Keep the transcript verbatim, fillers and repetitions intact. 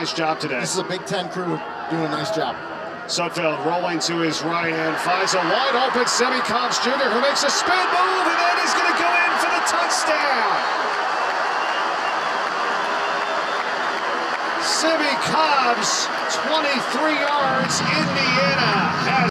nice job today. This is a Big Ten crew doing a nice job. Sudfeld rolling to his right and finds a wide open Simmie Cobbs Junior who makes a spin move and then is going to go in for the touchdown. Simmie Cobbs, twenty-three yards, Indiana has